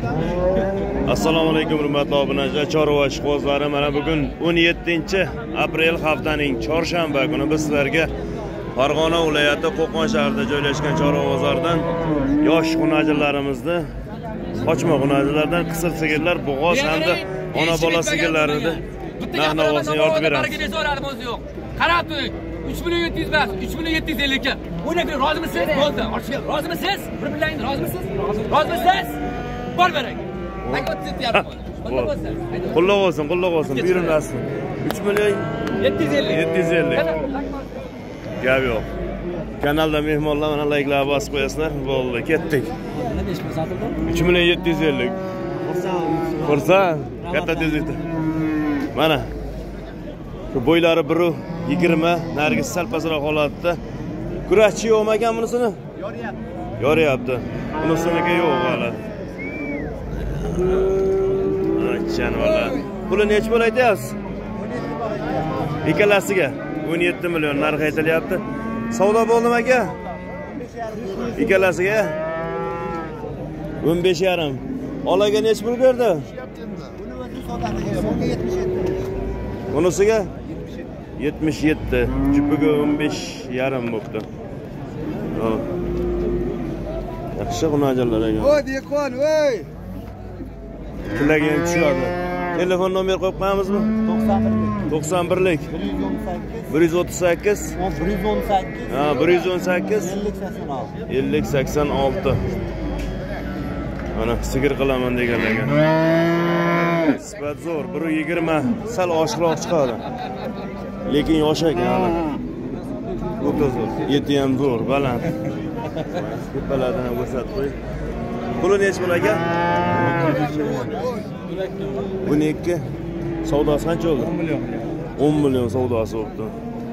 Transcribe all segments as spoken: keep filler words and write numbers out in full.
Assalomu alaykum hurmatli obunachilar, chorva ishqibozlari. Mana bugun o'n yettinchi aprel haftaning chorshanba kuni biz sizlarga Farg'ona viloyati Qo'qon shahrida joylashgan chorva bozoridan yosh xunajilarimizni, qochma xunajilardan qisir sigirlar, bo'g'oz hamda ona bola sigirlarini narx-navosini yoritib beramiz. Qarab turing. uch million yetti yuz emas, uch million yetti yuz ellik. O'ynab bering, rozimisiz? Bo'ldi. Ochga rozimisiz? Bir-birlaringiz rozimisiz? Rozimisiz? Bor bering. Qullab olsin, qullab olsin, buyurmasin. uch million yetti yuz ellik. yetti yuz ellik. Gap yo'q. Kanalda mehmonlar mana like'larni bosib qo'yasizlar. Bo'ldi, ketdik. uch million yetti yuz ellik. Xursand. Katta tezlikda. Mana shu bo'ylari bir yigirma, nargis sal pastroq holatda. Kurashchi yo'qmi ekan bunisini? Yoryapti. Yoryapti. Bunisiniga yo'q hali. Aytchan valla. Puli nech pul aytasiz? Ikkalasiga o'n yetti million narx aytilyapti. Savdo bo'ldimi aka? Ikkalasiga o'n besh yarim. Olaga nech pul berdi? Bunisiga yetmish yetti. Jupiga o'n besh yarim bo'pti. Yaxshi xunajonlar ekan. Voy, bekon, voy. Pullarga ham tushadi. Telefon nomer qo'yib qo'yamizmi? to'qson birlik. bir yuz o'ttiz sakkiz. Ha, bir yuz o'n sakkiz. ellik sakson olti. Mana sigir qilaman deganlarga. Sifat zo'r, bir yigirma sal oshiqroq chiqadi. Lekin yosh ekan hali. O'ta zo'r. Eti ham zo'r, baland. Tepalardan ko'rsatib qo'y. Puli nech pul aka? o'n ikki. Savdosi qancha bo'ldi? o'n million. o'n million savdosi bo'ldi.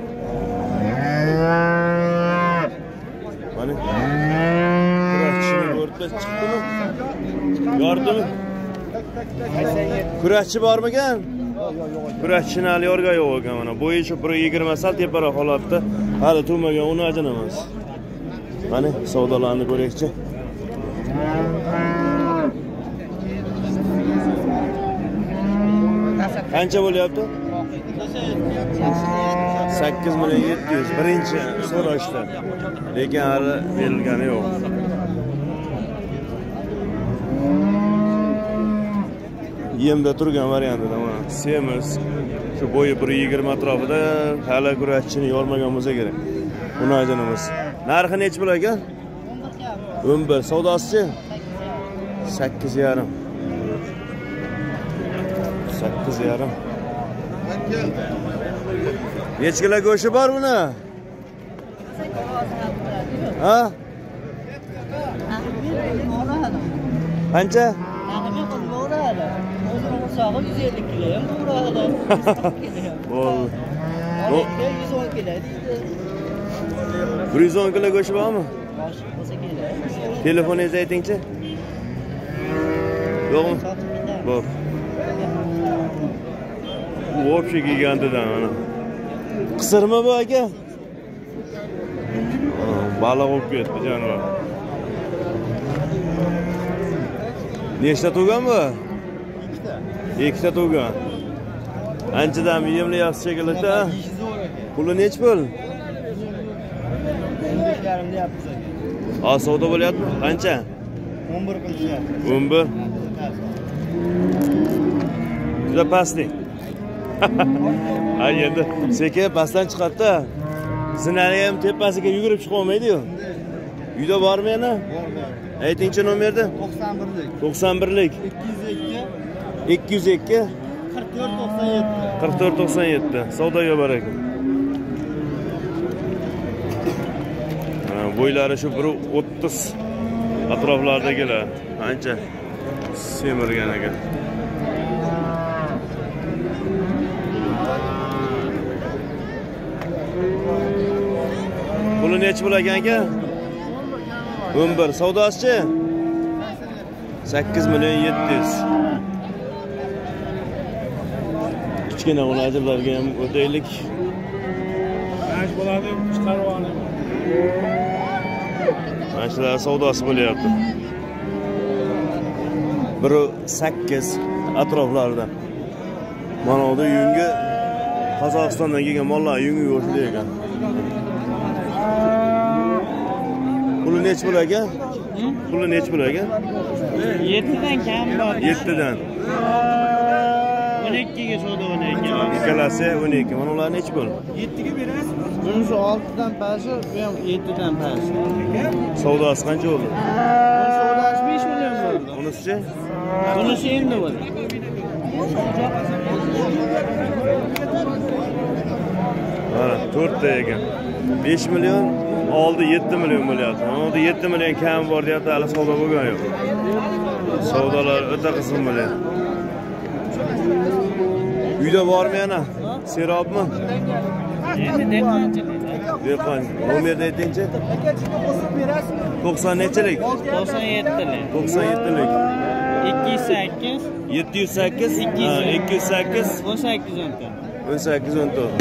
Mana kurashchini ko'rdi, chiqdimi? Yordimi? Kurashchi bormikan? Kurashchini hali yorga yo'q ekan mana. Bo'yi shu bir yigirma sal teparoq holatda. Hali to'magan uni ajin emas. Mana savdolarni ko'raylikchi. Qancha bo'lyapti? sakkiz million yetti yuz. Birinchi so'rashda. Lekin hali berilgani yo'q. Yemda turgan variantida mana semiz. Shu bo'yi bir yigirma atrofida hali kurashchini yormagan bo'lsa kerak. Uni ajinimiz. Narxi nech pul ekan? o'n bir. Savdosi sakkiz yarim. sakkiz yarim. Nechkila go'shi bor buni? Ha? Qancha? bir yuz o'n kilo go'shi bormi? Telefoningizni aytingchi. Yo'qmi? Bor. Вообще gigantidan mana. Qisirmi bu aka? Baliq olib ketdi jonivor. Nechta tug'gan bu? Ikkita. Ikkita tug'gan. Anchadan yemli yaxshi shekilda. Puli nech pul? o'n besh yarim deyapmiz aka. Ha, savdo bo'lyapti? Qancha? o'n bir qilishyapti. o'n bir. Juda pastlik. Ha, endi sekin pastdan chiqadi-da. Sinari ham tepasiga yugurib chiqa olmaydi-yu. Uyda bormi yana? Bor. Aytingchi nomerni? to'qson birlik. to'qson birlik. ikki yuz ikki. qirq to'rt to'qson yetti. qirq to'rt to'qson yetti. Savdoga baraka. Bo'ylari shu bir o'ttiz atroflardagilar. Ancha semirgan ekan. Puli nech pul ekan aka? o'n bir. Savdosi sakkiz million yetti yuz. Kichkina xunajilarga ham o'taylik. Qancha bo'ladi? Chiqarib olaman. Mana shular savdosi bo'lyapti. bir sakkiz atroflarida. Mana bu yungi Qozog'istondan kelgan mollar yungi go'shtli ekan. Puli nech bo'lar ekan? Puli nech bo'lar ekan? yetti dan kam bor. yetti dan. o'n ikki ga savdo qilyapman. Ikkalasi o'n ikki. Mana ular nech bo'l? yetti ga berasiz. Bunisi olti dan pasi, bu ham yetti dan pasi. Savdosi qancha bo'ldi? Savdosi besh million bo'ldi. Bunisi-chi? Bunisi endi bo'ldi. Mana to'rt ta ekan. besh million, oldi yetti million bo'lyapti. Oldi yetti million kam bor deyapti, hali savdo bo'lgan yo'q. Savdolar o'ta qism bo'lyapti. Uyda bormi yana? Serobmi? Endi dehqonchilik. Dehqon. Nomerni aytingchi? to'qson nechilik? to'qson yettilik. to'qson yettilik. ikki yuz sakkiz. yetti yuz sakkiz. ikki yuz sakkiz. o'n sakkiz o'n to'rt. o'n sakkiz o'n to'rt.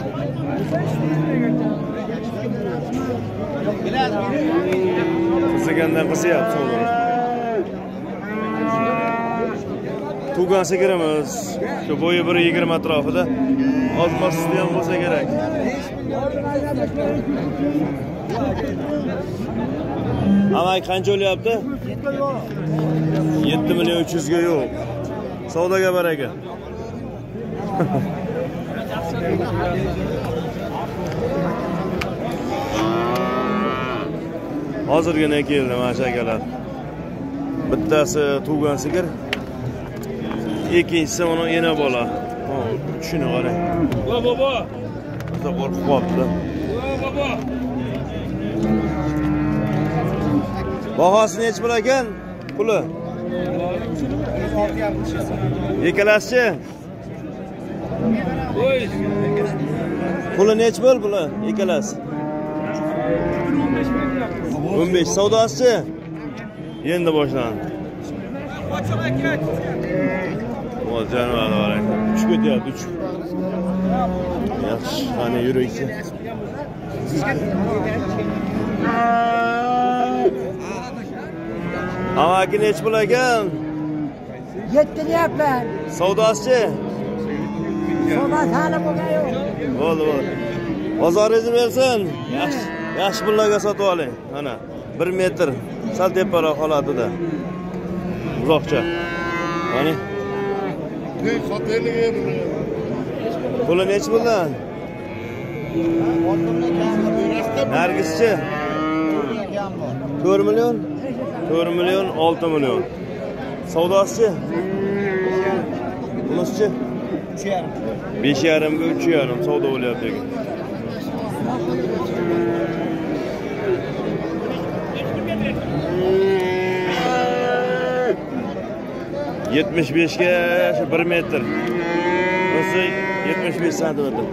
Qizigandan qizyapti savdolar. Tugan sigirimiz. Shu bo'yi bir yigirma atrofida. Ozmosida ham bo'lsa kerak. Amay qancha o'lyapti? yetti million uch yuz ga yo'q. Savdoga baraka. Hozirgina keldi mana shu akalar. Bittasi tug'gan sigir. Ikkinchisi uni yana bola. Shuni qarang. Vo bobo. Bitta qo'rqib qolibdi. Vo bobo. Bahosi nech bo'lar ekan? Puli? Ikkalasi. Voy. Puli nech bo'l puli? Ikkalasi. o'n besh savdosi. Endi boshlandi. O canavar. Uch ketyapti, uch. Yaxshi, qani yuraychi. Amaki nech bo'lar ekan? yetti deyapman. Savdosi. Savdo hali bo'lgan yo'q. Bo'ldi, bo'ldi. Bozoringizni bersin. Yaxshi, yaxshi pullarga sotib oling. Mana bir metr sal teparoq holatida. Uzoqcha. Mana. Puli nech bo'ldi? Nargischi? to'rt million? to'rt million, olti million. Savdosi? Bunisi? besh yarim ga uch yarim savdo bo'lyapti ekan. yetmish besh ga bir metr. Bunisi yetmish besh santimetr.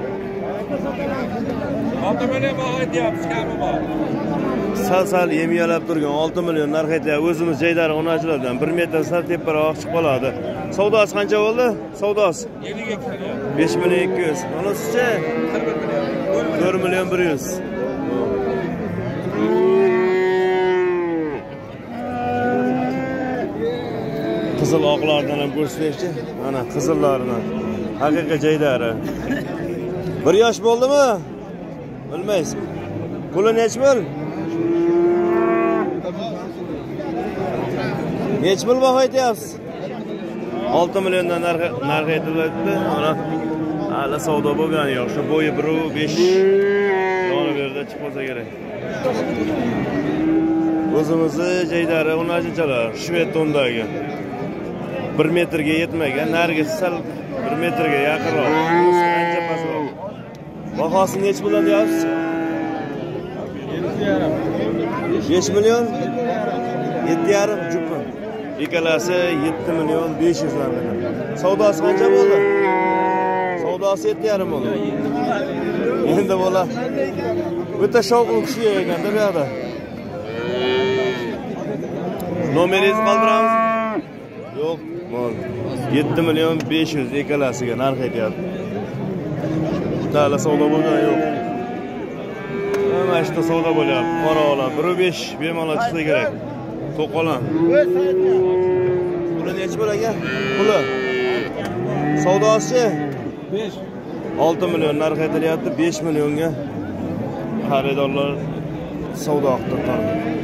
olti million baho aytyapsiz, kami bor. Sal-sal yemiyalab turgan olti million narx aytyapti. O'zimiz Jaydar onachilardan bir metr sal teparoq chiqib qoladi. Savdosi qancha bo'ldi? Savdosi besh million ikki yuz. Bunisi-chi? to'rt million bir yuz. Qizil oqlardan ham ko'rsataychi. Mana qizillaridan. Haqiqiy Jaydari. bir yosh bo'ldimi? Bilmaysiz. Puli nech bo'l? Nech pul baho aytyapsiz? olti milliondan narx narx aytilyapti. Mana hali savdo bo'lgani yo'q. Shu bo'yi bir besh dona berda chiqib qolsa kerak. O'zimizni Jaydari o'najinchalar Shved tondagi bir metrga yetmagan, nargisi sal bir metrga yaqinroq. Ancha pastroq. Bahosi nech puldan deyapsiz? besh million? yetti yarim jupi. Ikkalasi yetti million besh yuz dan. Savdosi qancha bo'ldi? Savdosi yetti yarim bo'ldi. Endi bola o'ta shovqin kishi ekan-da bu yerda. Nomeringizni qoldiramiz? Yo'q, bo'ldi. yetti million besh yuz ikkalasiga narx aytyapti. Hali savdo bo'lgani yo'q. Mana shu savdo bo'lyapti. Qora olam bir besh bemalol chiqsa kerak. To'qolan. Puli necha bo'lagan? Puli. Savdosi besh. olti million narx aytilyapti, besh millionga xaridorlar savdo qildi.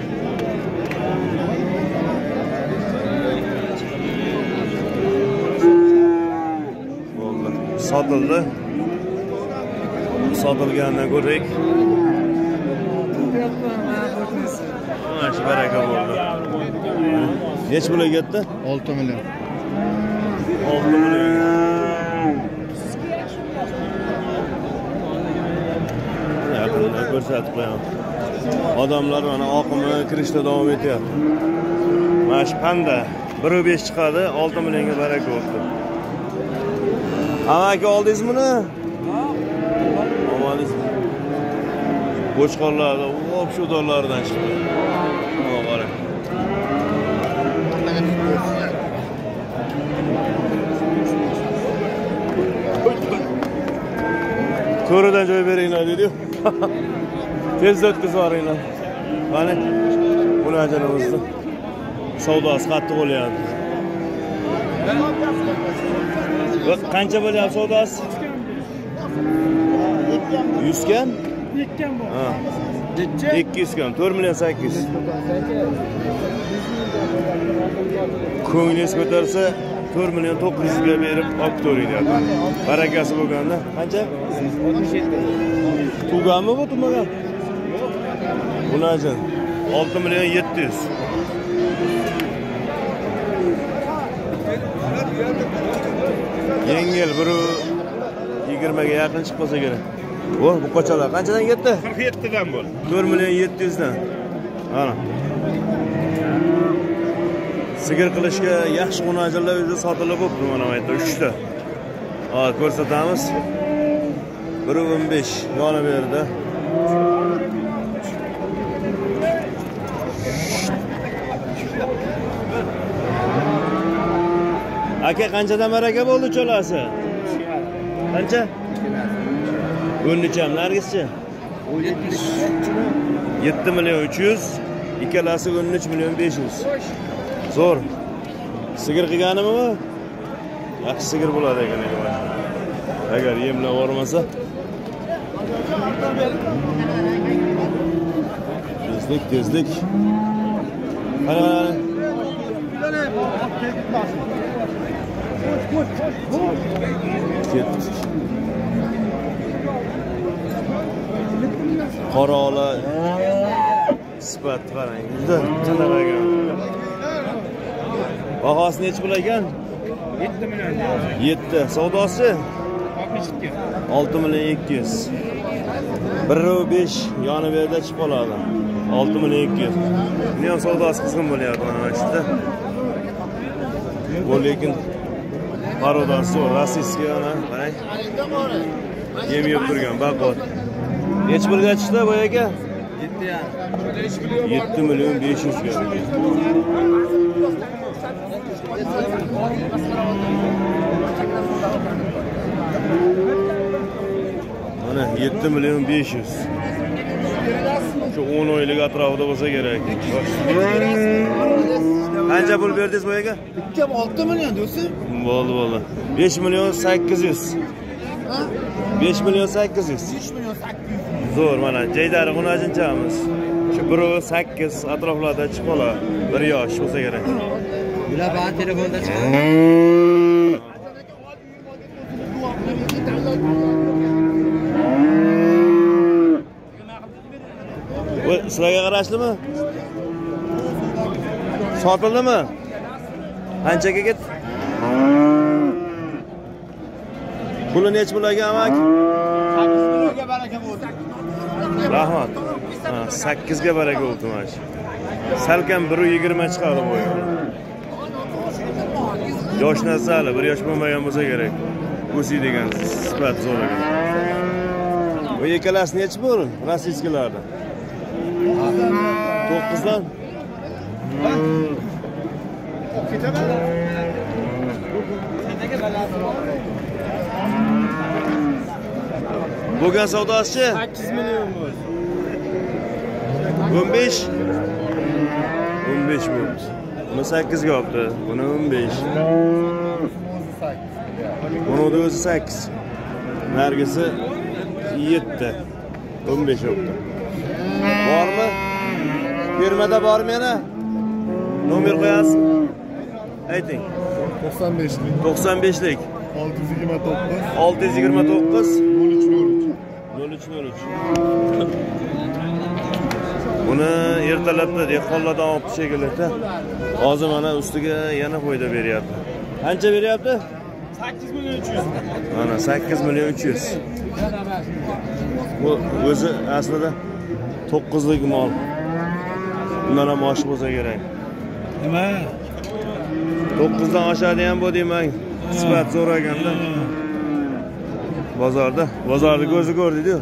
Bo'ldi. Sotildi. Sotilgandan ko'rik. Mana baraka bo'ldi. Nech pulga ketdi? olti million. olti million. Yaqindan ko'rsatib qo'yaman. Odamlar mana oqimi kirishda davom etyapti. Mana shu panda bir besh chiqadi, olti millionga baraka bo'ldi. Amaki oldingizmi buni? Omonsiz. Qo'chqorlarni, hop shu dollardan chiqdi. Mana qarang. Ko'ridan joy beringlar dedi-yu. Tezda o'tkazib yuboringlar. Mana buni ajalimizni savdosi qattiq bo'lyapti. Va qancha bo'lyapti savdosi? yuz kam? ikki kam bor. Ha. ikki yuz kam, to'rt million sakkiz yuz. Ko'nglingiz ko'tarsa to'rt million to'qqiz yuz ga berib olib ko'ring deyapti. Barakasi bo'lganda qancha? oltmish yetti. Tuganmi bu tumagan? Bunajin olti million yetti yuz. Yengil bir yigirma ga yaqin chiqib qolsa kerak. O, bu qochalar qanchadan ketdi? qirq yetti dan bo'ldi. to'rt million yetti yuz dan. Mana. Sigir qilishga yaxshi qo'najilar o'zi sotilib bo'libdi mana bu yerda uchta. Hozir ko'rsatamiz. bir o'n besh yona berdi. Aka qanchadan baraka bo'ldi cho'lasi? Qancha? o'n necham nargizchi? yetti million uch yuz, ikkalasi o'n uch million besh yuz. Zo'r. Sigir qilganimi bu? Yaxshi sigir bo'ladi ekan endi. Agar yemlab yormasa. Tezlik, tezlik. Mana ketdik. Qorola sifat qarang. Juda tanagan. Bahosi nech pul ekan? yetti million. yetti. Savdosi? oltmish ikki. olti million ikki yuz. bir besh yoni berda chiqib qoladi. olti million ikki yuz. Buni ham savdosi qizg'in bo'lyapti mana shunda. Bu lekin parodasi zo'r, rossiyskiy ana, qarang. Yem yeb turgan baqot. Nech pulga chiqdi bu aka? yetti million besh yuz ga. Mana yetti million besh yuz. Shu o'n oylik atrofida bo'lsa kerak. Qancha pul berdingiz bu aka? ikki olti million do'stim. Bo'ldi, bo'ldi. besh million sakkiz yuz. Ha? besh million sakkiz yuz. besh million sakkiz yuz. Zo'r, mana jaydari xunajinchamiz. Shu bir sakkiz atroflarda chiqib qoladi. bir yosh bo'lsa kerak. Bular bana telefonda chiqadi. Bu sizlarga qarashlimi? Sotildimi? Qanchaga ketdi? Puli nech bo'lagan amak? sakkiz millionga baraka bo'ldi. Rahmat. Ha, sakkiz ga baraka bo'ldi mana shu. Salkam bir yigirma chiqadi bu. Yosh nasali, bir yosh bo'lmagan bo'lsa kerak. O'si degan sifat zo'r ekan. Bu ikkalasi nech bo'ldi? Rossiyskilarda. to'qqiz dan. Bo'lgan savdosi sakkiz million bo'ldi. o'n besh o'n besh bo'ldi. Buni sakkiz ga olibdi. Buni o'n besh. Buni o'zi sakkiz. Nargisi yetti. o'n besh olibdi. Bormi? Firmada bormi yana? Nomer qo'yasiz? Ayting. to'qson beshlik. to'qson beshlik. olti yuz yigirma to'qqiz. olti yuz yigirma to'qqiz. nol uch nol uch. nol uch nol uch. Buni ertalabda dehqonlardan olib shekillarda. Hozir mana ustiga yana foyda beryapti. Qancha beryapti? sakkiz million uch yuz. Mana sakkiz million uch yuz. Bu o'zi aslida to'qqizlik mol. Bundan ham oshib bo'lsa kerak. Nima? to'qqizdan oshadi ham bu demak. Sifat so'raganda. Bozorda, bozorda ko'zi ko'rdi-ku.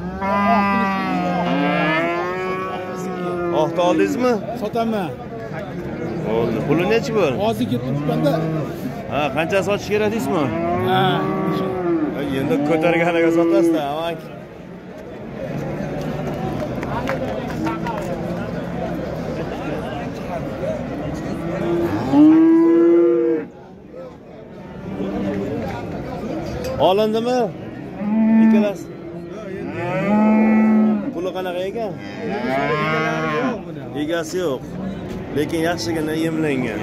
Oqta oldingizmi? Sotaman. Bo'ldi. Puli nechi bo'l? Hozir ketib chiqqanda. Ha, qancha sotish kerak deysizmi? Ha. Endi ko'targaniga sotasiz-da, amak. Olindimi? Ikkalasi. Puli qanaqa ekan? Egasi yo'q. Lekin yaxshigina yemlangan.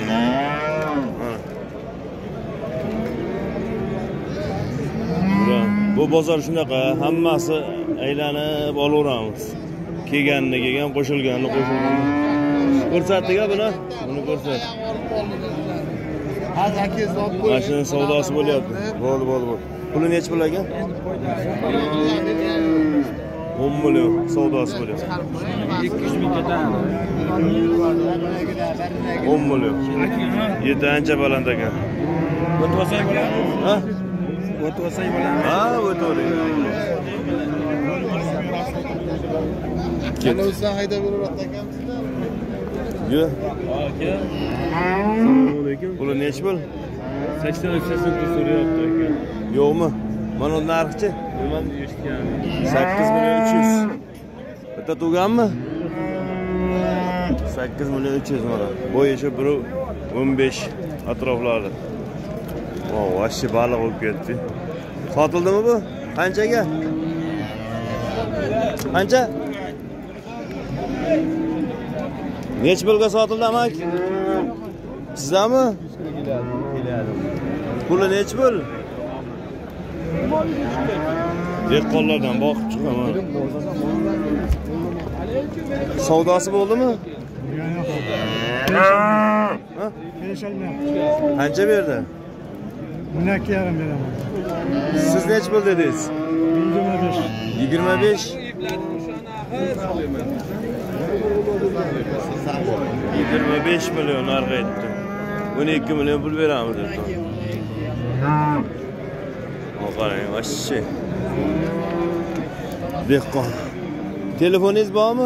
Bu bozor shunaqa, hammasi aylanib olaveramiz. Kelganni kelgan, qo'shilganni qo'shilgan. Ko'rsatdik-a buni? Buni ko'rsat. Hozir akangiz olib qo'ying. Mashina savdosi bo'lyapti. Bo'ldi, bo'ldi, bo'ldi. Puli nechi pul ekan? o'n million savdosi bo'lyapti. ikki yuz ming ketadi. o'n million. Yetti ancha baland ekan. O'tib olsak bo'ladi. Ha? O'tib olsak bo'ladi. Ha, o'tavering. Yana o'zdan haydab yuryapti akamizda. Yo'q. Aka. Assalomu alaykum. Puli nechi pul? sakson uch sakson to'rt so'rayapti aka. Yo'qmi? Mana uni narxi-chi? Nima eshitgan? sakkiz million uch yuz. Bitta tuganmi? sakkiz million uch yuz mana. Bo'yicha bir o'n besh atroflarida. O, vashchi baliq bo'lib ketdi. Sotildimi bu? Qanchaga? Qancha? Nech pulga sotildi, amak? Sizlarmi? Puli nech pul? Dehqonlardan boqib chiqaman. Savdosi bo'ldimi? Ha? Qancha berdi? Buni ikki yarim beraman. Siz nech pul dedingiz? yigirma besh. yigirma besh. yigirma besh million narx aytdi. o'n ikki million pul beramiz debdi. Qarang, vashchi. Dehqon. Telefoningiz bormi?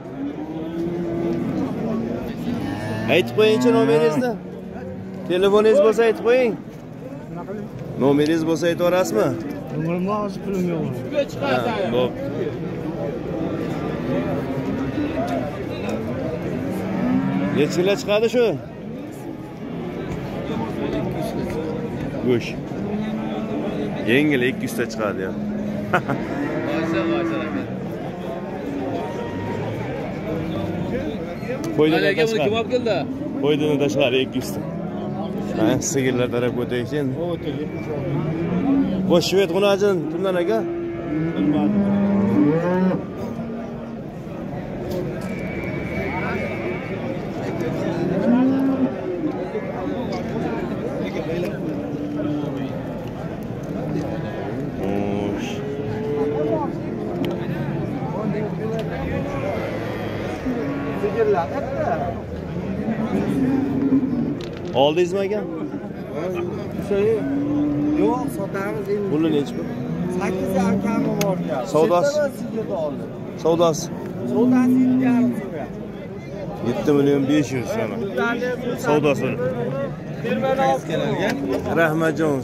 Aytib qo'yingchi nomeringizni. Telefoningiz bo'lsa aytib qo'ying. Nomeringiz bo'lsa aytaverasizmi? Nomerim hozir pulim yo'q. Bo'p. Nechilar chiqadi shu? Go'sh. Yengil ikki yuz ta chiqadi ya. Qo'ydidan tashqari. Kim olib keldi? Qo'ydidan tashqari ikki yuz ta. Ha, sigirlar tarafga o'taylik endi. Bu shved g'unajin kimdan aka? Oldingizmi aka? Yo'q, sotamiz endi. Puli nechi pul? sakkiz akami bor ya. Savdosi? Savdosi? Savdosi yetti yarim so'ra. yetti million besh yuz sana. Savdosi. Rahmat Jones.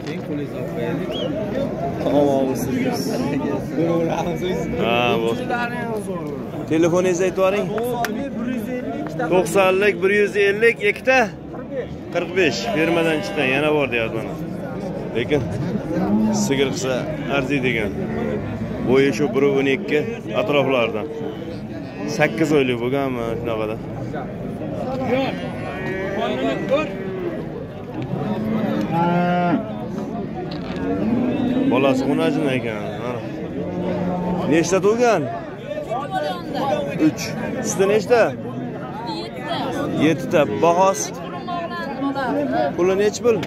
Ha, bu. Telefoningizni aytib yuboring. to'qsonlik bir yuz ellik ikkita. qirq besh fermadan chiqqan yana bor deyapti mana. Lekin sigir qilsa arziydi ekan. Bo'yi shu bir o'n ikki atroflardan. sakkiz oylik bo'lganmi shunaqada. Bolasi o'najin ekan. Nechta tug'gan? uch. Suti nechta? yetti ta. Bahosi puli nech pul?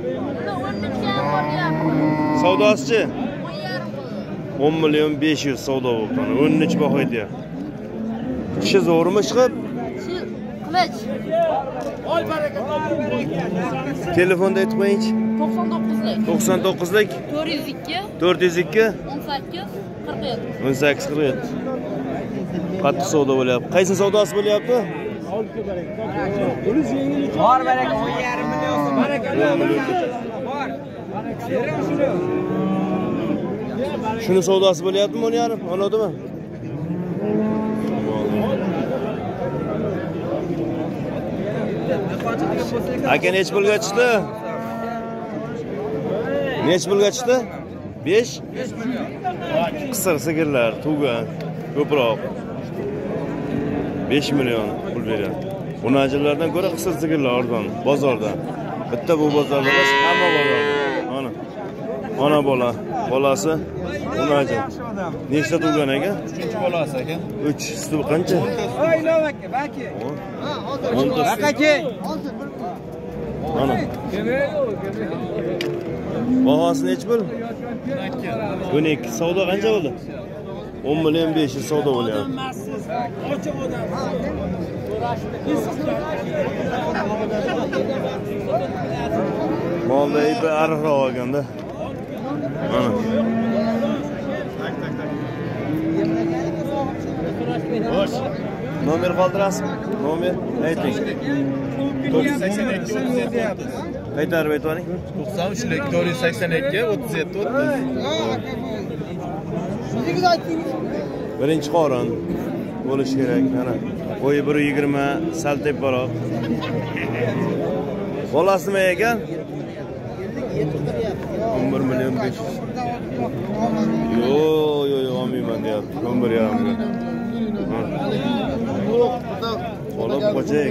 Savdosichi? o'n million besh yuz savdo bo'ldi. o'n uch baho aytayapti. Kishi zo'rmi chiqib? Qilich. Ol baraka. Telefonda aytib qo'ying-chi. to'qson to'qqizlik. to'qson to'qqizlik. to'rt yuz ikki. to'rt yuz ikki. o'n sakkiz qirq yetti. o'n sakkiz qirq yetti. Qattiq savdo bo'lyapti. Qaysi savdosi bo'lyapti? Bor baraka o'n yarim million so'm. Baraka. Bor. Shuni savdosi bo'lyaptimi o'n yarim? Anodimi? Aka nech pulga chiqdi? Nech pulga chiqdi? besh? Qisir sigirlar, tug'an, ko'proq. besh million pul beryapti. O'najillardan ko'ra qisir sigirlar arzon bozorda. Bitta bu bozorda emas, hamma bozorda. Mana. Ona bola, bolasi o'najil. Nechta tug'an aka? uchinchi bolasi aka. uch. Suti qancha? Voy Novaka, baki. Aka. Mana. Bahosi nech pul? o'n ikki. Savdo qancha bo'ldi? o'n million besh yuz savdo bo'lyapti. Molda ipi ariqroq olganda. Mana. Nomer qoldirasizmi? Nomer ayting. to'qson sakson ikki o'ttiz yetti. Qaytarib aytvaring. to'qson uch to'rt yuz sakson ikki o'ttiz yetti o'ttiz. Birinchi qorin bo'lish kerak. Mana bo'yi bir yigirma, sal teparoq. Bolasi nima ekan? o'n bir million besh yuz. Yo, yo, yo, olmayman deyapti. o'n bir yarim million. Olib qo'yacak.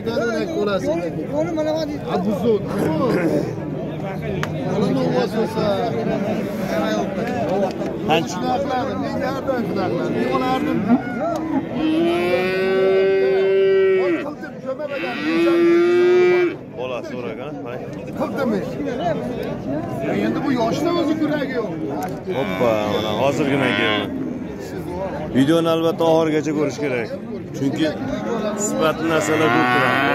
Qancha? Bolasi so'ragan, mana. Qildimi? Endi bu yoshda o'zi kuragi yo'q. Hoppa, mana hozirgina keldi. Videoni albatta oxirigacha ko'rish kerak. Chunki sifatli narsalar ko'p turadi.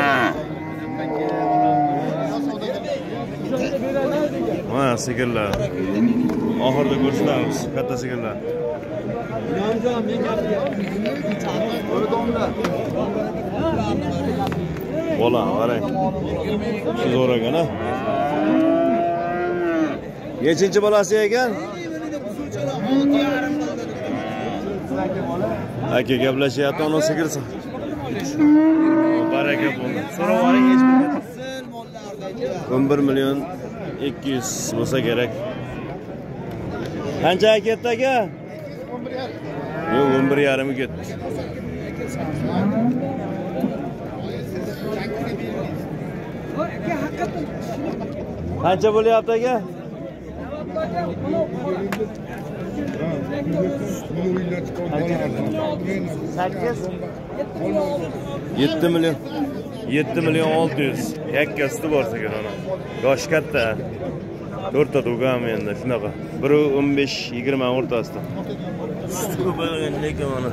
Mana sigirlar. Oxirida ko'rsatamiz, katta sigirlar. Bola, qarang. Siz o'ragan, ha? Nechinchi bolasi ekan? Aka gaplashyapti, ona sigirsa. Baraka bo'ldi. So'rab oling hech bir. o'n bir million ikki yuz bo'lsa kerak. Qancha ketdi aka? Yo'q, o'n bir yarim ketdi. Qancha bo'lyapti aka? sakkiz yetti million yetti million olti yuz. Yakkasi bor sigir ona. Yosh katta. to'rtta tug'am endi shunaqa. biri o'n besh yigirma o'rtasida. Suti ko'paygan lekin mana.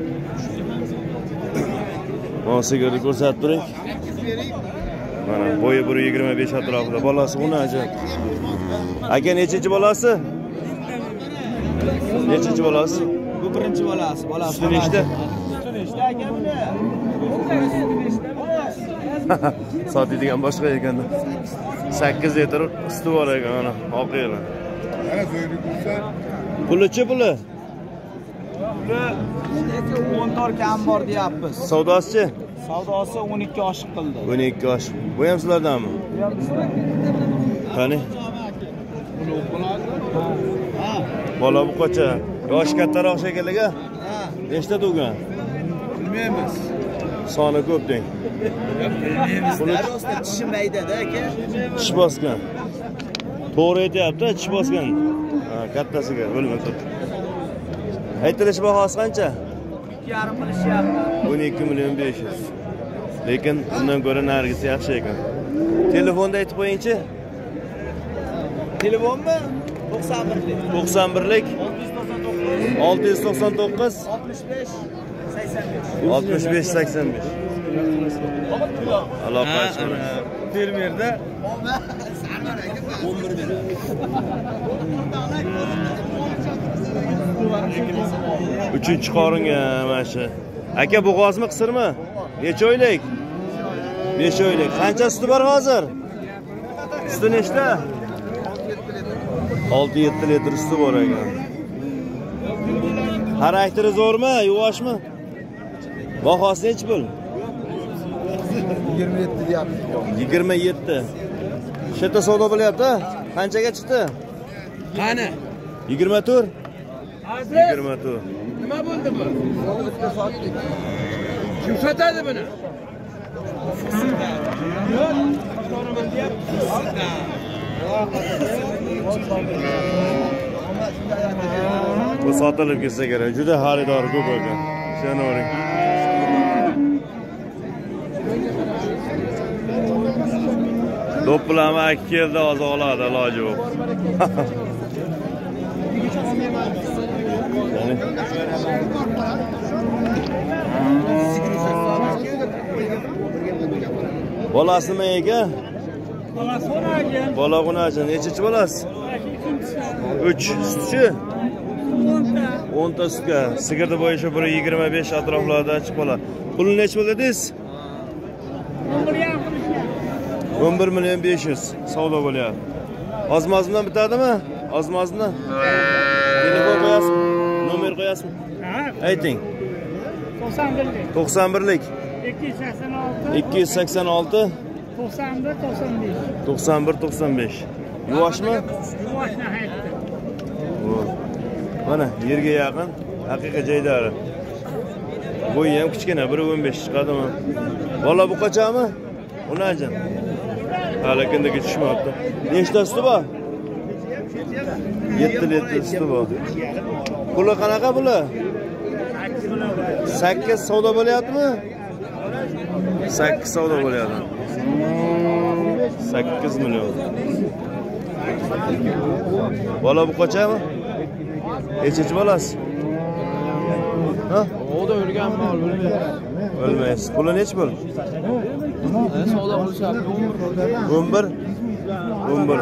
Mana sigirni ko'rsatib turing. Mana bo'yi bir yigirma besh atrofida. Bolasi o'nachi. Aka nechinchi bolasi? Nechinchi bolasi? Bu birinchi bolasi. Bolasi. Suti nechta? Nechta aka buni? Sotadigan boshqa ekanda. sakkiz litr suti bor ekan mana, oqiylar. Mana zo'ylik bo'lsa, Pulichi puli? Puli o'n to'rt kam bor deyapmiz. Savdosichi? Savdosi o'n ikki oshiq qildi. o'n ikki osh. Bu ham sizlardanmi? Qani? Bola bu qacha? Yosh kattaroq shekilli-ga? Ha. Nechta tug'gan? Bilmaymiz. Soni ko'p deng. Bilmaymiz. Rostda tishi maydada aka. Tish bosgan. To'g'ri aytyapti, tish bosgan. Ha, kattasiga o'lma turibdi. Aytilish bahosi qancha? ikki yarim qilishyapti. o'n ikki million besh yuz. Lekin undan ko'ra nargisi yaxshi ekan. Telefonda aytib qo'ying-chi. Telefonmi? to'qson birlik. to'qson birlik olti yuz to'qson to'qqiz oltmish besh sakson besh. oltmish besh sakson besh. Aloqa qilib. Fermerda o'n bir uchinchi qoringa mana shu. Aka bo'g'ozmi, qisirmi? Necha oylik? besh oylik. Qancha suti bor hozir? Suti nechta? olti yetti litr suti bor ekan. Xarakteri zo'rmi, yuvoshmi? Bahosi nechi pul? yigirma yetti deyapti. yigirma yetti. Sheta savdo bo'lyapti. Qanchaga chiqdi? Qani? yigirma to'rt. yigirma to'rt. Nima bo'ldi bu? Kim sotadi buni? Bu sotilib ketsa kerak. Juda xaridor ko'p ekan. Janoring. Do'ppilama aka keldi, hozir oladi, iloji yo'q. Bolasi nima ekan? Bolasi o'nagan. Bola qo'nagan. Nechinchi bolasi? uch. Sutchi? o'n ta sutga. Sigirni bo'yicha bir yigirma besh atroflarda chiqib qoladi. Puli nech bo'ldi dedingiz? o'n bir million besh yuz savdo bo'lyapti. Ozmozdan bitadimi? Ozmozdan. Telefon qo'yasizmi? Nomer qo'yasizmi? Ha. Ayting. to'qson birlik. to'qson birlik ikki yuz sakson olti. ikki yuz sakson olti to'qson bir to'qson besh. to'qson bir to'qson besh. Yuvoshmi? Yuvoshni aytdi. Mana yerga yaqin, haqiqiy joydari. Bo'yi ham kichkina, bir o'n besh chiqadimi? Bola bu qachami? Unajin. Hali kindiga tushmabdi. Nechta suti bor? yetti litr suti bor. Puli qanaqa puli? sakkiz savdo bo'lyaptimi? sakkiz savdo bo'lyapti. sakkiz million. Bola bu qachami? Nechinchi bolasi? Ha? O'da o'lgan mol o'lmaydi. O'lmaysiz. Puli nech pul? Savdo qilishyapti. o'n bir. o'n bir.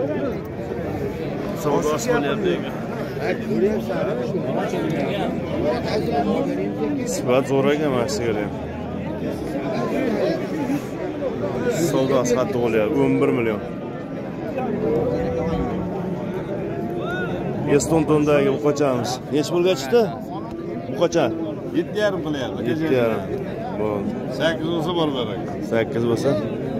Savdosi bo'lyapti ekan. Sifat zo'r ekan mana sigara ham. Savdosi qattiq bo'lyapti. o'n bir million. Eston tondagi bu qochamiz. Nech pulga chiqdi? Bu qocha yetti yarim qilyapti. yetti yarim. Bo'ldi. sakkiz bo'lsa bor beradi. sakkiz bo'lsa.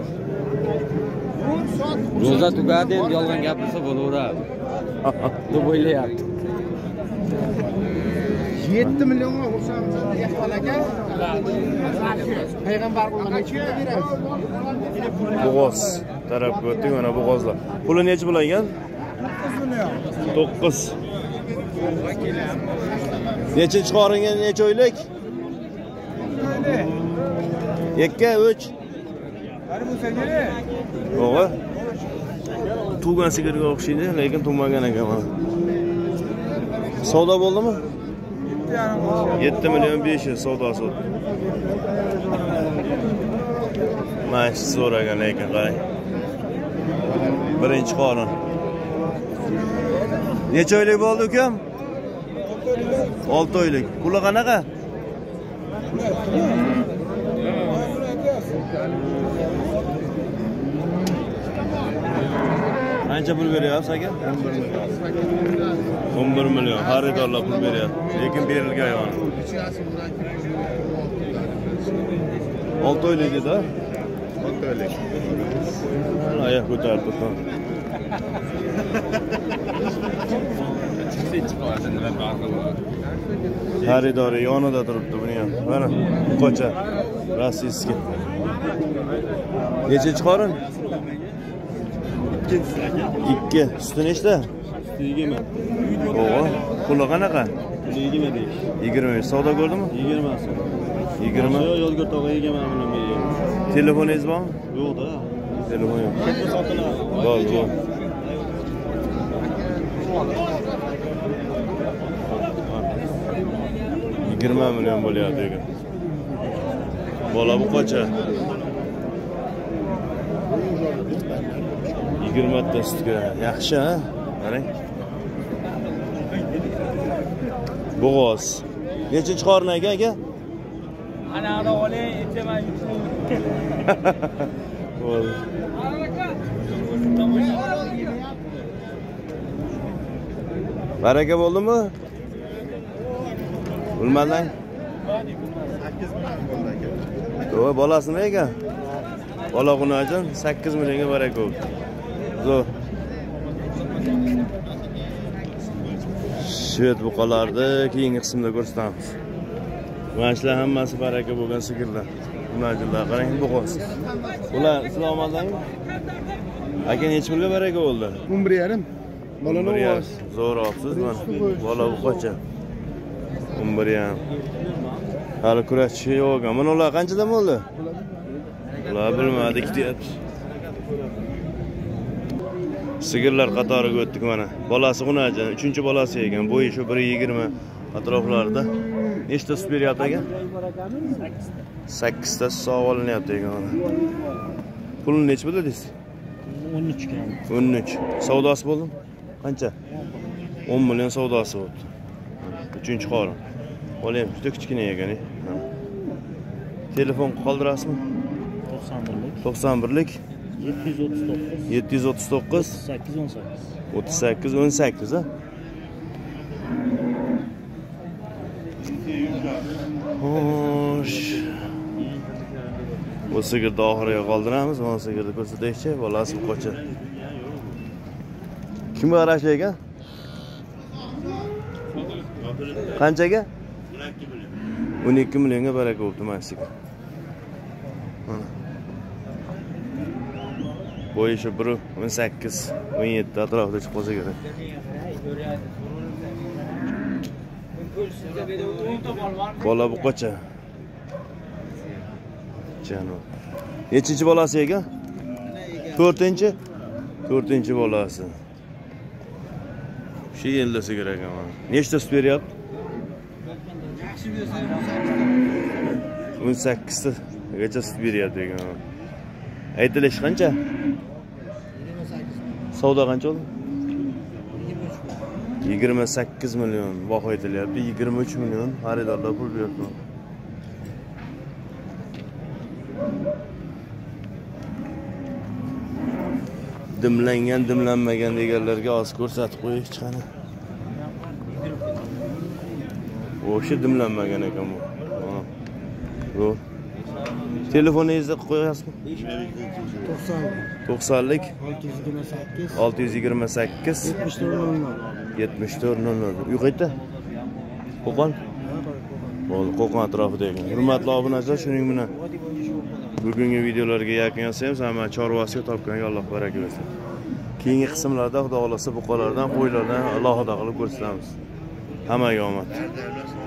Ro'za tugadi, endi yolg'on gapirsa bo'laveradi. deb o'ylayapti. yetti millionga ursamiz Ehmon aka. Payg'ambar necha berasiz? Bo'g'oz tarafga o'tdik, mana bo'g'ozlar. Puli necha bo'lagan? to'qqiz. Nechinchi qoringa necha oylik? ikki, uch. O'g'il. Tug'gan sigirga o'xshaydi, lekin tug'magan ekan mana. Savdo bo'ldimi? yetti million besh yuz savdosi o'tdi. Mana shu so'ragan lekin qarang. Birinchi qorin. Necha oylik bo'ldi ukam? olti oylik. Puli qanaqa? Qancha pul beryapsiz aka? o'n bir million. Xaridorlar pul beryapti. Lekin berilgan yo'q. olti oylik dedi-a? olti oylik. Oyoq ko'tarib turdi. Xaridori yonida turibdi buni ham. Mana qo'cha. Rossiyskiy. Nechinchi qorin? ikki. Suti nechta? yigirma. O'g'o, puli qanaqa? yigirma besh. yigirma besh. Savdo ko'rdimi? yigirma. yigirma. Yozgir tog'a yigirma bilan beraman. Telefoningiz bormi? Yo'q-da. Telefon yo'q. Katta sotilar. Bor, bor. yigirma million bo'lyapti ekan. Bola bu qancha? yigirma ta sutga. Yaxshi, ha? Qarang. Bo'g'oz. Nechinchi qorin aka aka? Ana ana oling, aytaman. Bo'ldi. Baraka bo'ldimi? Bilmadim. sakkiz million bo'ldi aka. Yo'q, bolasini ekan. Bola qunajin sakkiz millionga baraka bo'ldi. Zo'r. Shvet buqalarni keyingi qismda ko'rsatamiz. Mana shular hammasi baraka bo'lgan sigirlar. Bunajinlar qarang, bo'g'oz. Ular assalomu alaykum. Aka necha pulga baraka bo'ldi? o'n bir yarim. Bolani ovoz. Zo'r olibsiz mana. Bola buqacha. o'n bir yarim. Hali kurashchi yo'q. Mana ular qanchadan bo'ldi? Ular bilmadik deyapti. Sigirlar qatoriga o'tdik mana. Bolasi G'unajin, uchinchi bolasi ekan. Bo'yi shu bir yigirma atroflarida. Nechta sut beryapti ekan? sakkiz ta sog' olinyapti ekan mana. Pulni necha bo'ldi deysiz? o'n uch kam. o'n uch. Savdosi bo'ldimi? Qancha? o'n million savdosi bo'ldi. uchinchi qorin. Bola ham juda kichkina ekan. Telefon qoldirasizmi? to'qson birlik. to'qson birlik yetti yuz o'ttiz to'qqiz. yetti yuz o'ttiz to'qqiz sakkiz o'n sakkiz. o'ttiz sakkiz o'n sakkiz ha. Xo'sh. Bu sigirni oxiriga qoldiramiz. Mana sigirni ko'rsataychi, bolasi qo'cha. Kimga qarashli ekan? Qanchaga? o'n ikki millionga baraka bo'libdi mana sigir. Mana. Bo'yi shu bir o'n sakkiz o'n yetti atrofida chiqib qolsa kerak. Bola buqacha. Janob. Nechinchi bolasi ekan? to'rtinchi. to'rtinchi bolasi. Shu yilda sigir ekan mana. Nechta sut beryapti? o'n sakkiz ta gacha sut beryapti ekan. Aytilish qancha? Savdo qancha oldi? yigirma sakkiz million baho aytilyapti. yigirma uch million xaridorlar pul berdi. Dimlangan, dimlanmagan deganlarga oz ko'rsatib qo'yish qani. O'sha dimlanmagan ekan bu. Bu. Telefoningizni qo'yasizmi? to'qson. to'qsonlik olti yuz yigirma sakkiz. olti yuz yigirma sakkiz yetmish to'rt nol nol. yetmish to'rt nol nol. Uy qayerda? Qo'qon. Bo'ldi, Qo'qon atrofida ekan. Hurmatli obunachilar, shuning bilan bugungi videolarga yakun yasaymiz. Hamma chorvasiga topganga Alloh baraka bersin. Keyingi qismlarda xudo xolasa buqalardan, qo'ylardan alohida qilib ko'rsatamiz. Hammaga omad.